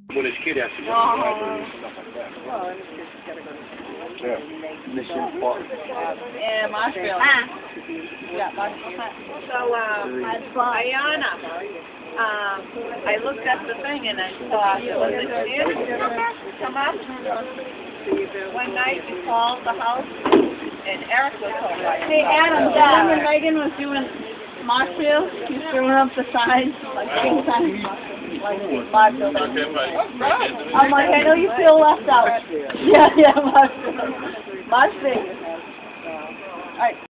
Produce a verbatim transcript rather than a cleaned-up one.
When his kid has to go to the library and stuff like that. Well, and his kid's gotta go to school. Yeah. Mission Park. Yeah, Marshfield. Ah. Yeah, Marshfield. So, uh, Ayana, um, I looked at the thing and I saw there was a kid come up. One night we called the house and Eric was home. Hey, Adam, Dad, when Megan was doing Marshfield, she's throwing up the signs, like big signs. Like Marshfield. I'm like, I know you feel left out. Yeah, yeah, Marshfield. Marshfield. All right.